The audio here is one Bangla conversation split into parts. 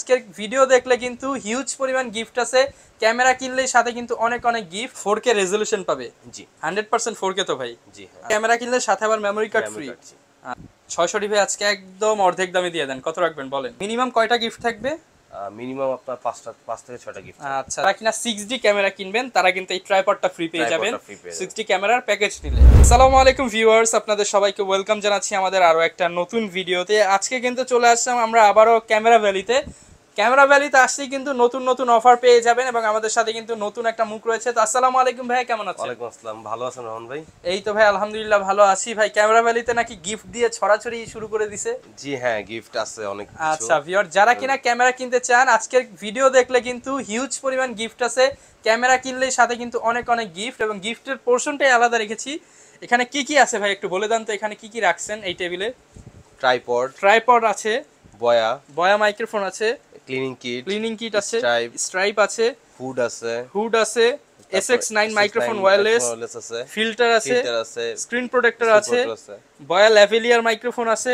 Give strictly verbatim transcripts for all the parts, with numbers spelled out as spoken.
আজকের ভিডিও দেখলে কিন্তু হিউজ পরিমাণ গিফট আছে। ক্যামেরা কিনলেই সাথে কিন্তু অনেক অনেক গিফট। ফোর কে রেজলিউশন পাবে। জি হান্ড্রেড পার্সেন্ট ফোর কে তো ভাই। জি হ্যাঁ। ক্যামেরা কিনলে সাথে আবার মেমোরি কার্ড ফ্রি। ছয়শো ডি ভাই আজকে একদম অর্ধেক দামে দিয়ে দেন। কত রাখবেন বলেন? মিনিমাম কয়টা গিফট থাকবে? মিনিমাম আপনার পাঁচটা পাঁচ থেকে ছয়টা গিফট। আচ্ছা, যারা কিনা সিক্স ডি ক্যামেরা কিনবেন তারা কিন্তু এই ট্রাইপডটা ফ্রি পেয়ে যাবেন সিক্স ডি ক্যামেরার প্যাকেজ নিলে। আসসালামু আলাইকুম ভিউয়ার্স, আপনাদের সবাইকে ওয়েলকাম জানাচ্ছি আমাদের আরো একটা নতুন ভিডিওতে। আজকে কিন্তু চলে আসলাম আমরা আবারও ক্যামেরা ভ্যালিতে। ক্যামেরা ভ্যালিতে আসলেই কিন্তু নতুন নতুন অফার পেয়ে যাবেন এবং আমাদের সাথে কিন্তু নতুন একটা মুখ রয়েছে। তো আসসালামু আলাইকুম ভাই, কেমন আছেন? ওয়ালাইকুম আসসালাম, ভালো আছেন রহমান ভাই? এই তো ভাই আলহামদুলিল্লাহ ভালো আছি ভাই। ক্যামেরা ভ্যালিতে নাকি গিফট দিয়ে ছড়াছড়ি শুরু করে দিছে? জি হ্যাঁ, গিফট আছে অনেক কিছু। আচ্ছা ভিউয়ার, যারা কিনা ক্যামেরা কিনতে চান আজকের ভিডিও দেখলে কিন্তু হিউজ পরিমাণ গিফট আছে। ক্যামেরা কিনলেই সাথে কিন্তু অনেক অনেক গিফট এবং গিফটের পোরশনটাই আলাদা রেখেছি। এখানে কি কি আছে ভাই একটু বলে দেন তো, এখানে কি কি রাখছেন এই টেবিলে? ট্রাইপড ট্রাইপড আছে, বয়া বয়া মাইক্রোফোন আছে, ক্লিনিং কিট ক্লিনিং কিট আছে, স্ট্রাইপ স্ট্রাইপ আছে, হুড আছে, হুড আছে, S X nine microphone wireless আছে, ফিল্টার আছে, ফিল্টার আছে, স্ক্রিন প্রোটেক্টর আছে, বয়া ল্যাভেলিয়ার মাইক্রোফোন আছে,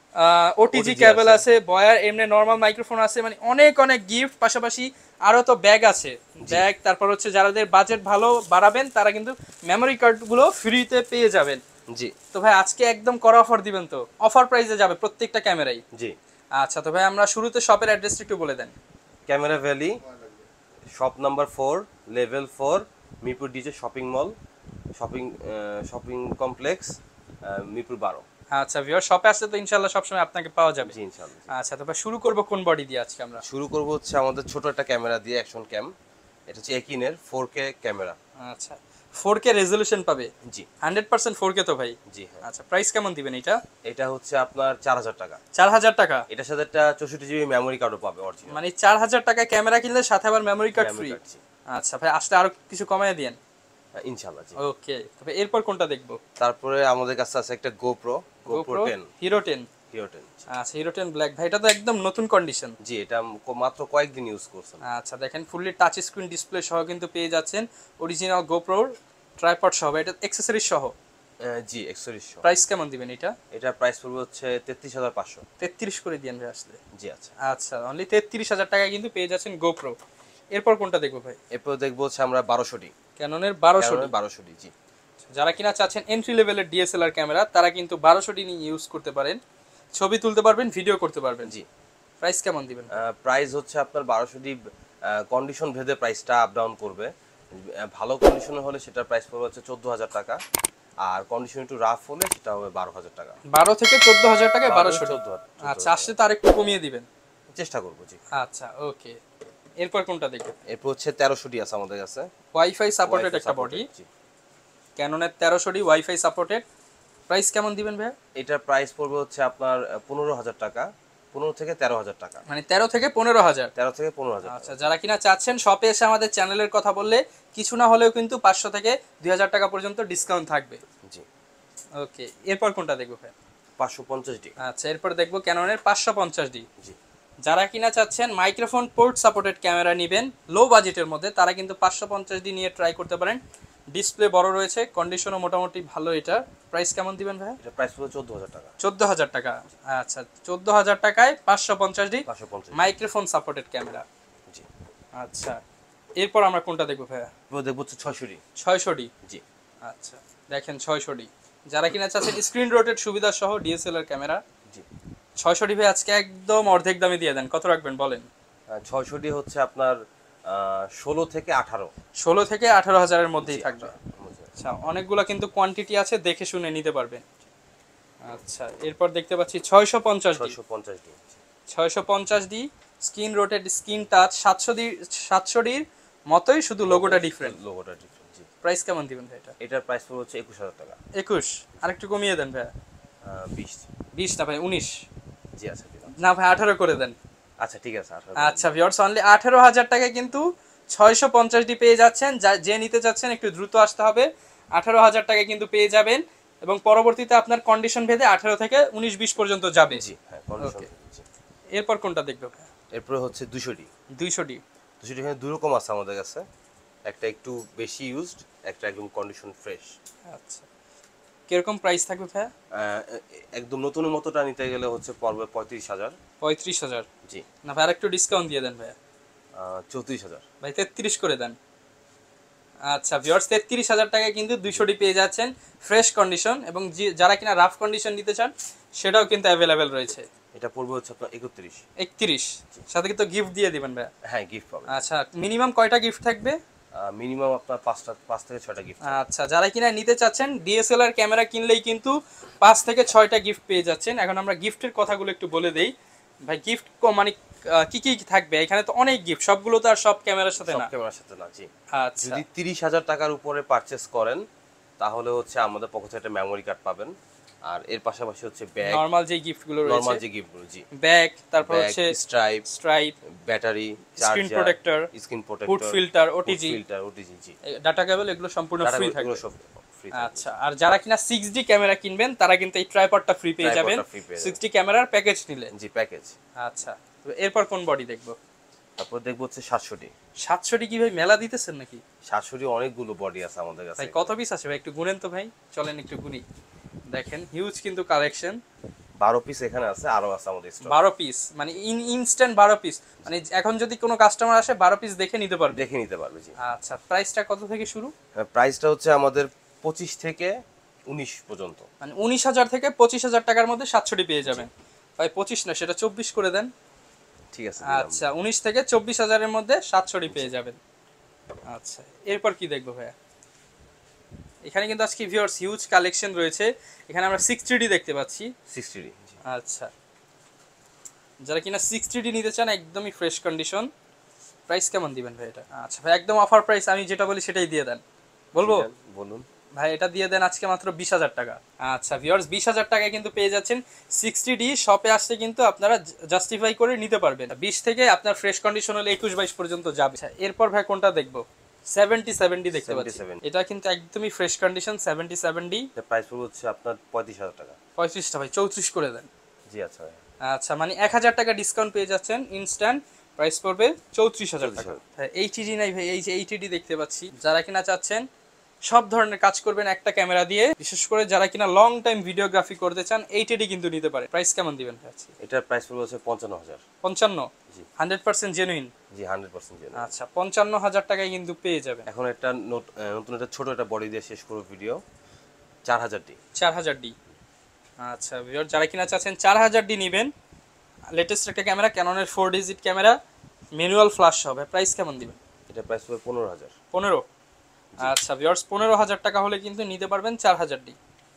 ওটিজি কেবল আছে, বয়ার এমনি নরমাল মাইক্রোফোন আছে। মানে অনেক অনেক গিফট, পাশাপাশি আরো তো ব্যাগ আছে, ব্যাগ। তারপর হচ্ছে যাদের বাজেট ভালো বাড়াবেন তারা কিন্তু মেমোরি কার্ড গুলো ফ্রিতে পেয়ে যাবেন। জি তো ভাই আজকে একদম কড়া অফার দিবেন তো? অফার প্রাইসে যাবে প্রত্যেকটা ক্যামেরাই? জি আচ্ছা, তো ভাই আমরা শুরুতে শপের অ্যাড্রেসটা একটু বলে দেন। Camera valley, shop number four, level four, Mirpur DJ shopping mall, shopping shopping complex, Mirpur বারো। আচ্ছা ভিউয়ার, শপে আসলে তো ইনশাআল্লাহ সবসময় আপনাকে পাওয়া যাবে। জি ইনশাআল্লাহ। আচ্ছা, তো ভাই শুরু করব কোন বডি দিয়ে আজকে আমরা? শুরু করব হচ্ছে আমাদের ছোট একটা ক্যামেরা দিয়ে, অ্যাকশন ক্যাম। এটা হচ্ছে একিনের ফোর কে ক্যামেরা। আচ্ছা, ফোর কে রেজলিউশন পাবে? জি হান্ড্রেড পার্সেন্ট ফোর কে তো ভাই? জি হ্যাঁ। আচ্ছা, প্রাইস কেমন দিবেন এটা? এটা হচ্ছে আপনার চার হাজার টাকা। চার হাজার টাকা? এটার সাথে একটা চৌষট্টি জিবি মেমোরি কার্ডও পাবে অরিজিনাল। মানে চার হাজার টাকায় ক্যামেরা কিনলে সাথে আবার মেমোরি কার্ড ফ্রি? আচ্ছা ভাই, আসলে আরো কিছু কমায় দিয়েন ইনশাআল্লাহ। জি ওকে। তবে এরপর কোনটা দেখবো? তারপরে আমাদের কাছে আছে একটা GoPro, GoPro ten, Hero ten. Hero ten. আচ্ছা, হিরো টেন ব্ল্যাক ভাই, এটা তো একদম নতুন কন্ডিশন। জি, এটা মাত্র কয়েকদিন ইউজ করছেন। আচ্ছা দেখেন, ফুললি টাচ স্ক্রিন ডিসপ্লে সহ কিন্তু পেয়ে যাচ্ছেন অরিজিনাল গোপ্রোর ট্রাইপড সহ। এটা অ্যাকসেসরিজ সহ? জি অ্যাকসেসরিজ সহ। প্রাইস কেমন দিবেন এটা? এটা প্রাইস পড়বে হচ্ছে তেত্রিশ হাজার পাঁচশো। তেত্রিশ করে দিয়েন ভাই আসলে। জি আচ্ছা আচ্ছা, অনলি তেত্রিশ হাজার টাকায় কিন্তু পেয়ে যাচ্ছেন গোপ্রো। এরপর কোনটা দেখবো ভাই? এরপর দেখবো হচ্ছে আমরা বারোশো ডি, ক্যাননের বারোশো ডি। বারোশো ডি জি। যারা কিনা চাচ্ছেন এন্ট্রি লেভেলের ডিএসএলআর ক্যামেরা তারা কিন্তু বারোশো ডি নিয়ে ইউজ করতে পারেন, ছবি তুলতে পারবেন, ভিডিও করতে পারবেন। জি প্রাইস কেমন দিবেন? প্রাইস হচ্ছে আপনার বারোশো ডি কন্ডিশন ভেদে প্রাইসটা আপ ডাউন করবে। ভালো কন্ডিশনে হলে সেটার প্রাইস পড়বে হচ্ছে চোদ্দ হাজার টাকা, আর কন্ডিশন একটু রাফ হলে সেটা হবে বারো হাজার টাকা। বারো থেকে চোদ্দ হাজার টাকায় বারোশো ডি। চোদ্দ। আচ্ছা, আসলে তো আরেকটু কমিয়ে দিবেন? চেষ্টা করবো জি। আচ্ছা ওকে। এরপর কোনটা দেখবেন? এরপর হচ্ছে তেরোশো ডি আছে আমাদের কাছে, ওয়াইফাই সাপোর্টেড একটা বডি, ক্যাননের তেরোশো ডি ওয়াইফাই সাপোর্টেড। প্রাইস কেমন দিবেন ভাই? এটার প্রাইস পড়বে হচ্ছে আপনার পনেরো হাজার টাকা, পনেরো থেকে তেরো হাজার টাকা। মানে তেরো থেকে পনেরো হাজার? তেরো থেকে পনেরো হাজার। আচ্ছা, যারা কিনা চাচ্ছেন শপে এসে আমাদের চ্যানেলের কথা বললে কিছু না হলেও কিন্তু পাঁচশো থেকে দুই হাজার টাকা পর্যন্ত ডিসকাউন্ট থাকবে। জি ওকে। এরপর কোনটা দেখবো ভাই? পাঁচশো পঞ্চাশ ডি। আচ্ছা, এরপর দেখবো ক্যাননের পাঁচশো পঞ্চাশ ডি। জি, যারা কিনা চাচ্ছেন মাইক্রোফোন পোর্ট সাপোর্টেড ক্যামেরা নেবেন লো বাজেটের মধ্যে তারা কিন্তু পাঁচশো পঞ্চাশ ডি নিয়ে ট্রাই করতে পারেন। ডিসপ্লে বড় রয়েছে, কন্ডিশনও মোটামুটি ভালো। এটা প্রাইস কেমন দিবেন ভাই? এটা প্রাইস পড়বে চোদ্দ হাজার টাকা। চোদ্দ হাজার টাকা? আচ্ছা, চোদ্দ হাজার টাকায় পাঁচশো পঞ্চাশ ডি পাঁচশো পঞ্চাশ মাইক্রোফোন সাপোর্টেড ক্যামেরা। জি আচ্ছা, এরপর আমরা কোনটা দেখবো ভাইয়া? এরপর দেখবো হচ্ছে ছয়শো ডি। ছয়শো ডি? জি আচ্ছা দেখেন, ছয়শো ডি যারা কিনা চাচ্ছেন স্ক্রিন রোটেট সুবিধা সহ ডিএসএলআর ক্যামেরা। জি ছয়শো ডি ভাই আজকে একদম অর্ধেক দামে দিয়ে দেন। কত রাখবেন বলেন? ছয়শো ডি হচ্ছে আপনার ষোলো থেকে আঠারো। ষোলো থেকে আঠারো হাজারের মধ্যেই থাকবে। আচ্ছা, অনেকগুলো কিন্তু কোয়ান্টিটি আছে, দেখে শুনে নিতে পারবেন। আচ্ছা, এরপর দেখতে পাচ্ছি ছয়শো পঞ্চাশ ডি। ছয়শো পঞ্চাশ ডি ছয়শো পঞ্চাশ D screen rotate screen touch. সাতশো ডি সাতশো ডির মতোই, শুধু লোগোটা ডিফারেন্ট। লোগোটা ডিফারেন্ট জি। প্রাইস কেমন দিবেন ভাই এটা? এটার প্রাইস পড়বে হচ্ছে একুশ হাজার টাকা। একুশ? আরেকটু কমিয়ে দেন ভাই। বিশ। বিশ না ভাই, উনিশ। জি আচ্ছা না ভাই, আঠারো করে দেন। আচ্ছা ঠিক আছে। আচ্ছা ভিউয়ার্স, অনলি আঠারো হাজার টাকায় কিন্তু ছয়শো পঞ্চাশ ডি পেয়ে যাচ্ছেন। যে নিতে চাচ্ছেন একটু দ্রুত আসতে হবে। আঠারো হাজার টাকায় কিন্তু পেয়ে যাবেন এবং পরবর্তীতে আপনার কন্ডিশন ভেদে আঠারো থেকে উনিশ বিশ পর্যন্ত যাবে। জি হ্যাঁ, কন্ডিশন। এরপর কোনটা দেখবো? এরপর হচ্ছে দুশো ডি। দুইশো ডি? দুশো ডি এখানে দুই রকম আছে আমাদের কাছে, একটা একটু বেশি ইউজড, একটা একদম কন্ডিশন ফ্রেশ। আচ্ছা, কিরকম প্রাইস থাকবে ভাই? একদম নতুনের মতোটা নিতে গেলে হচ্ছে পড়বে পঁয়ত্রিশ হাজার। পঁয়ত্রিশ হাজার? জি না ভাই, আরেকটু ডিসকাউন্ট দিয়ে দেন ভাই। চৌত্রিশ হাজার ভাই তেত্রিশ করে দেন। আচ্ছা ভিউয়ার্স, তেত্রিশ হাজার টাকায় কিন্তু দুইশোটি পেয়ে যাচ্ছেন ফ্রেশ কন্ডিশন, এবং যারা কিনা রাফ কন্ডিশন নিতে চান সেটাও কিন্তু অ্যাভেলেবেল রয়েছে। এটা পড়বে হচ্ছে আপনার একত্রিশ। একত্রিশ, সাথে কিন্তু গিফট দিয়ে দিবেন ভাই? হ্যাঁ, গিফট পাবেন। আচ্ছা, মিনিমাম কয়টা গিফট থাকবে? মিনিমাম আপনার পাঁচটা পাঁচ থেকে ছয়টা গিফট। আচ্ছা, যারা কিনা নিতে চাচ্ছেন ডিএসএলআর ক্যামেরা কিনলেই কিন্তু পাঁচ থেকে ছয়টা গিফট পেয়ে যাচ্ছেন। এখন আমরা গিফটের কথাগুলো একটু বলে দেই ভাই। গিফট মানে কি কি থাকবে এখানে? তো অনেক গিফট, সবগুলো তো আর সব ক্যামেরার সাথে না। ক্যামেরার সাথে না, জি। আচ্ছা, যদি তিরিশ হাজার টাকার উপরে পারচেস করেন তাহলে হচ্ছে আমাদের পক্ষ থেকে একটা মেমোরি কার্ড পাবেন। আর এর পাশাপাশি হচ্ছে ব্যাগ, নরমাল যে গিফটগুলো রয়েছে, নরমাল যে গিফটগুলো, জি, ব্যাগ, তারপর হচ্ছে stripe stripe, battery, screen protector, screen protector, food filter, OTG filter, OTG, জি, ডাটা কেবল, এগুলো সম্পূর্ণ ফ্রি থাকবে। ফ্রি। আচ্ছা, আর যারা কিনা সিক্স ডি ক্যামেরা কিনবেন তারা কিন্তু এই ট্রাইপডটা ফ্রি পেয়ে যাবেন সিক্স ডি ক্যামেরার প্যাকেজ নিলে। জি, প্যাকেজ। আচ্ছা, এরপর কোন বডি দেখবো? তারপর দেখবো হচ্ছে সাতশো ডি। সাতশো ডি কি ভাই মেলা দিতেছেন নাকি? সাতশো ডি অনেকগুলো বডি আছে আমাদের কাছে। ভাই কত পিস আছে ভাই, একটু গুনেন তো ভাই, চলেন একটু গুনি। দেখেন হিউজ কিন্তু কালেকশন। বারো পিস এখানে আছে, আরো আছে আমাদের স্টক। বারো পিস মানে ইন ইনস্ট্যান্ট বারো পিস, মানে এখন যদি কোনো কাস্টমার আসে বারো পিস দেখে নিতে পারবে? দেখে নিতে পারবে, জি। আচ্ছা, প্রাইসটা কত থেকে শুরু? প্রাইসটা হচ্ছে আমাদের পঁচিশ থেকে উনিশ পর্যন্ত, মানে উনিশ হাজার থেকে পঁচিশ হাজার টাকার মধ্যে সাতশো ডি পেয়ে যাবেন। ভাই পঁচিশ না, সেটা চব্বিশ করে দেন। ঠিক আছে। আচ্ছা, উনিশ থেকে চব্বিশ হাজারের মধ্যে সাতশো ডি পেয়ে যাবেন। আচ্ছা, এরপর কি দেখবো ভাইয়া? এখানে কিন্তু আজকে ভিউয়ার্স হিউজ কালেকশন রয়েছে। এখানে আমরা সিক্সটি ডি দেখতে পাচ্ছি। সিক্সটি ডি, আচ্ছা, যারা কিনা সিক্সটি ডি নিতে চান একদমই ফ্রেশ কন্ডিশন, প্রাইস কেমন দিবেন ভাই এটা? আচ্ছা ভাই, একদম অফার প্রাইস, আমি যেটা বলি সেটাই দিয়ে দেন। বলবো? বলুন ভাই, এটা দিয়ে দেন আজকে মাত্র বিশ হাজার টাকা। আচ্ছা ভিউয়ার্স, বিশ হাজার টাকায় কিন্তু পেয়ে যাচ্ছেন সিক্সটি ডি। শপে আসতে কিন্তু আপনারা জাস্টিফাই করে নিতে পারবেন। বিশ থেকে আপনার ফ্রেশ কন্ডিশন হলে একুশ বাইশ পর্যন্ত যাবে। আচ্ছা, এরপর ভাই কোনটা দেখবো? সেভেন্টি সেভেন ডি দেখতে পাচ্ছি। এটা কিন্তু একদমই fresh condition seventy seven D. এর প্রাইস পড়বে হচ্ছে আপনার পঁয়ত্রিশ হাজার টাকা। পঁয়ত্রিশটা ভাই, চৌত্রিশ করে দেন। জি, আচ্ছা ভাই। আচ্ছা, মানে এক হাজার টাকা ডিসকাউন্ট পেয়ে যাচ্ছেন ইনস্ট্যান্ট, প্রাইস পড়বে চৌত্রিশ হাজার টাকা। এইচডি নাই ভাই, এই যে এইচডি দেখতে পাচ্ছি। যারা কিনা চাচ্ছেন সব ধরনের কাজ করবেন একটা ক্যামেরা দিয়ে, বিশেষ করে যারা কিনা লং টাইম ভিডিওগ্রাফি করতে চান, এইচডি কিন্তু নিতে পারে। প্রাইস কেমন দিবেন ভাই? এটার প্রাইস পড়বে হচ্ছে পঞ্চান্ন হাজার। পঞ্চান্ন? জি, হান্ড্রেড পার্সেন্ট জেনুইন? জি, হান্ড্রেড পার্সেন্ট জেনুইন। আচ্ছা, পঞ্চান্ন হাজার টাকায় কিন্তু পেয়ে যাবেন। এখন একটা নতুন একটা ছোট একটা বডি দিয়ে শেষ করব ভিডিও, চার হাজার ডি। চার হাজার ডি। আচ্ছা ভিউয়ার, যারা কিনা চাচ্ছেন চার হাজার ডি নেবেন, লেটেস্ট একটা ক্যামেরা, ক্যাননের four digit camera, manual flash হবে, প্রাইস কেমন দিবেন? এটা প্রাইস পড়বে পনেরো হাজার। পনেরো? আচ্ছা ভিউয়ার্স, পনেরো হাজার টাকা হলে কিন্তু নিতে পারবেন চার হাজার ডি।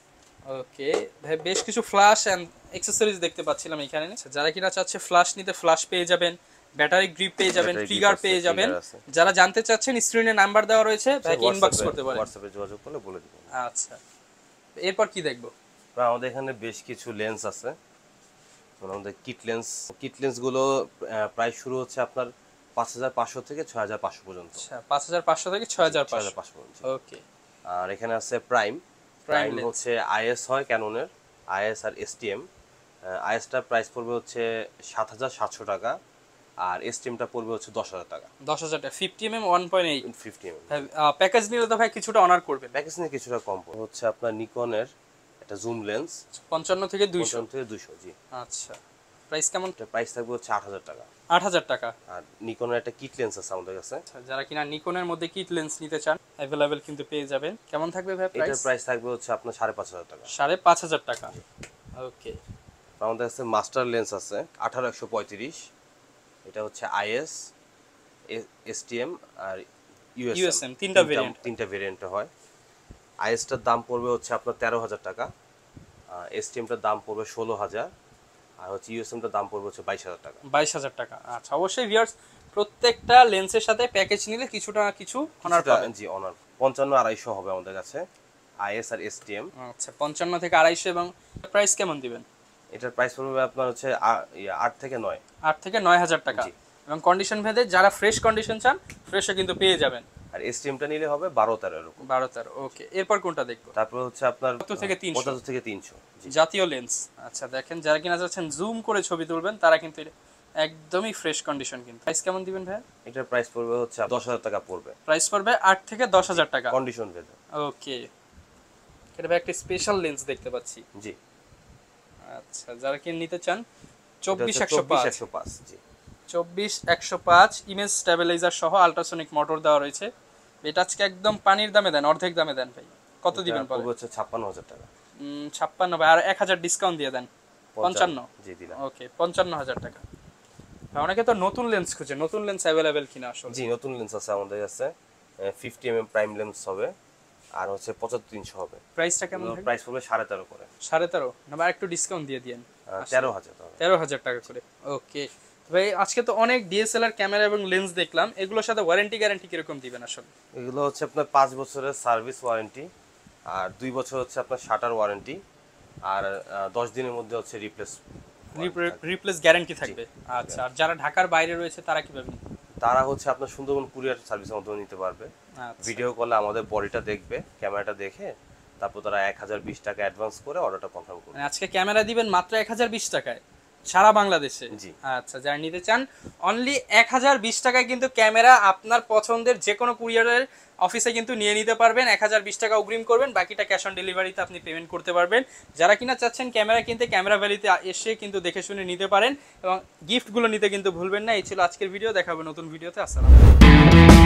ওকে ভাই, বেশ কিছু ফ্ল্যাশ অ্যান্ড অ্যাক্সেসরিজ দেখতে পাচ্ছিলাম এখানে। যারা কিনা চাচ্ছে ফ্ল্যাশ নিতে, ফ্ল্যাশ পেয়ে যাবেন, ব্যাটারি গ্রিপ পেয়ে যাবেন, ট্রিগার পেয়ে যাবেন। যারা জানতে চাচ্ছেন স্ক্রিনে নাম্বার দেওয়া রয়েছে, ভাইকে ইনবক্স করতে পারেন, হোয়াটসঅ্যাপে যোগাযোগ করলে বলে দিব। আচ্ছা, এরপর কি দেখবো? আমাদের এখানে বেশ কিছু লেন্স আছে, আমাদের কিট লেন্স। কিট লেন্সগুলো প্রাইস শুরু হচ্ছে আপনার পাঁচ হাজার পাঁচশো থেকে ছয় হাজার পাঁচশো পর্যন্ত। আচ্ছা, পাঁচ হাজার পাঁচশো থেকে ছয় হাজার পাঁচশো পর্যন্ত। ওকে। আর এখানে আছে প্রাইম। প্রাইম হচ্ছে আইএস হয় ক্যাননের, আইএস আর এসটিএম। আইএসটার প্রাইস পড়বে হচ্ছে সাত হাজার সাতশো টাকা, আর এসটিএমটা পড়বে হচ্ছে দশ হাজার টাকা। দশ হাজার টাকা। Fifty M M one point eight. Fifty M M package নিলে তো ভাই কিছুটা অনার করবে। প্যাকেজ নিয়ে কিছুটা কম হচ্ছে আপনার নিকনের একটা জুম লেন্স, পঞ্চান্ন থেকে দুইশো। পঞ্চান্ন থেকে দুইশো, জি। আচ্ছা, প্রাইস কেমন? প্রাইস থাকবে হচ্ছে আট হাজার টাকা। আট হাজার টাকা। আর নিকনের একটা কিট লেন্স আছে আমাদের কাছে। যারা কিনা নিকনের মধ্যে কিট লেন্স নিতে চান অ্যাভেলেবেল কিন্তু পেয়ে যাবেন। কেমন থাকবে ভাই প্রাইস? এটার প্রাইস থাকবে হচ্ছে আপনার সাড়ে পাঁচ হাজার টাকা। সাড়ে পাঁচ হাজার টাকা। ওকে। আমাদের কাছে মাস্টার লেন্স আছে আঠারো একশো পঁয়ত্রিশ। এটা হচ্ছে আইএস, এসটিএম আর ইউএসএম, তিনটা ভেরিয়েন্ট। তিনটা ভেরিয়েন্টে হয়। আইএসটার দাম পড়বে হচ্ছে আপনার তেরো হাজার টাকা, এসটিএমটার দাম পড়বে ষোলো হাজার, আর হচ্ছে ইউএসএমটার দাম পড়বে হচ্ছে বাইশ হাজার টাকা। বাইশ হাজার টাকা। আচ্ছা, অবশ্যই ভিউয়ার্স, প্রত্যেকটা লেন্সের সাথে প্যাকেজ নিলে কিছুটা কিছু অনার পাবেন। জি, অনার। পঞ্চান্ন আড়াইশো হবে আমাদের কাছে আইএস আর এসটিএম। আচ্ছা, পঞ্চান্ন থেকে আড়াইশো। এবং প্রাইস কেমন দিবেন? এটার প্রাইস পড়বে আপনার হচ্ছে আট থেকে নয়। আট থেকে নয় হাজার টাকা। এবং কন্ডিশন ভেদে যারা ফ্রেশ কন্ডিশন চান, ফ্রেশও কিন্তু পেয়ে যাবেন। আর এসটিএমটা নিলে হবে বারো তেরো এরকম। বারো তেরো। ওকে, এরপর কোনটা দেখবো? তারপর হচ্ছে আপনার পঁচাত্তর থেকে তিনশো। পঁচাত্তর থেকে তিনশো জাতীয় লেন্স। আচ্ছা দেখেন, যারা কিনা যাচ্ছেন জুম করে ছবি তুলবেন, তারা কিন্তু একদমই ফ্রেশ কন্ডিশন। কিন্তু প্রাইস কেমন দিবেন ভাই? এটার প্রাইস পড়বে হচ্ছে দশ হাজার টাকা পড়বে। প্রাইস পড়বে আট থেকে দশ হাজার টাকা কন্ডিশন ভেদে। ওকে। এটা ভাই একটা স্পেশাল লেন্স দেখতে পাচ্ছি। জি আচ্ছা, যারা কি নিতে চান চব্বিশ একশো পাঁচ জি চব্বিশ একশো পাঁচ ইমেজ স্টেবিলাইজার সহ আল্ট্রাসনিক মোটর দেওয়া রয়েছে। এটা আজকে একদম পানির দামে দেন, অর্ধেক দামে দেন ভাই। কত দিবেন বলেন? পড়বে হচ্ছে ছাপ্পান্ন হাজার টাকা। উম ছাপ্পান্ন ভাই, আর এক হাজার ডিসকাউন্ট দিয়ে দেন, পঞ্চান্ন। জি দিলাম। ওকে, পঞ্চান্ন হাজার টাকা। অনেকে তো নতুন লেন্স খুঁজে, নতুন লেন্স অ্যাভেলেবেল কিনা আসলে? জি নতুন লেন্স আছে আমাদের কাছে, fifty M M prime lens হবে, আর হচ্ছে পঁচাত্তর তিনশো হবে। প্রাইসটা কেমন? প্রাইস পড়বে সাড়ে তেরো করে। সাড়ে তেরো না ভাই, একটু ডিসকাউন্ট দিয়ে দিয়েন, তেরো হাজার তেরো হাজার টাকা করে। ওকে ভাই, আজকে তো অনেক ডিএসএলআর ক্যামেরা এবং লেন্স দেখলাম, এগুলোর সাথে ওয়ারেন্টি গ্যারান্টি কিরকম দিবেন আসলে? এগুলো হচ্ছে আপনার পাঁচ বছরের সার্ভিস ওয়ারেন্টি, আর দুই বছর হচ্ছে আপনার শাটার ওয়ারেন্টি, আর দশ দিনের মধ্যে হচ্ছে রিপ্লেস রিপ্লেস গ্যারান্টি থাকবে। আচ্ছা, আর যারা ঢাকার বাইরে রয়েছে তারা কিভাবে? তারা হচ্ছে আপনার সুন্দরবন কুরিয়ার সার্ভিসের মাধ্যমে নিতে পারবে। ভিডিও কলে আমাদের বডিটা দেখবে, ক্যামেরাটা দেখে তারপর তারা এক হাজার বিশ টাকা অ্যাডভান্স করে অর্ডারটা কনফার্ম করবে। আজকে ক্যামেরা দিবেন মাত্র এক হাজার বিশ টাকায় সারা বাংলাদেশে। জি আচ্ছা, যারা নিতে চান অনলি এক হাজার বিশ টাকায় কিন্তু ক্যামেরা আপনার পছন্দের যে কোনো কুরিয়ারের অফিসে কিন্তু নিয়ে নিতে পারবেন। এক হাজার বিশ টাকা অগ্রিম করবেন, বাকিটা ক্যাশ অন ডেলিভারিতে আপনি পেমেন্ট করতে পারবেন। যারা কিনা চাচ্ছেন ক্যামেরা কিনতে, ক্যামেরা ভ্যালিতে এসে কিন্তু দেখে শুনে নিতে পারেন, এবং গিফটগুলো নিতে কিন্তু ভুলবেন না। এই ছিল আজকের ভিডিও, দেখাবো নতুন ভিডিওতে। আসসালামু আলাইকুম।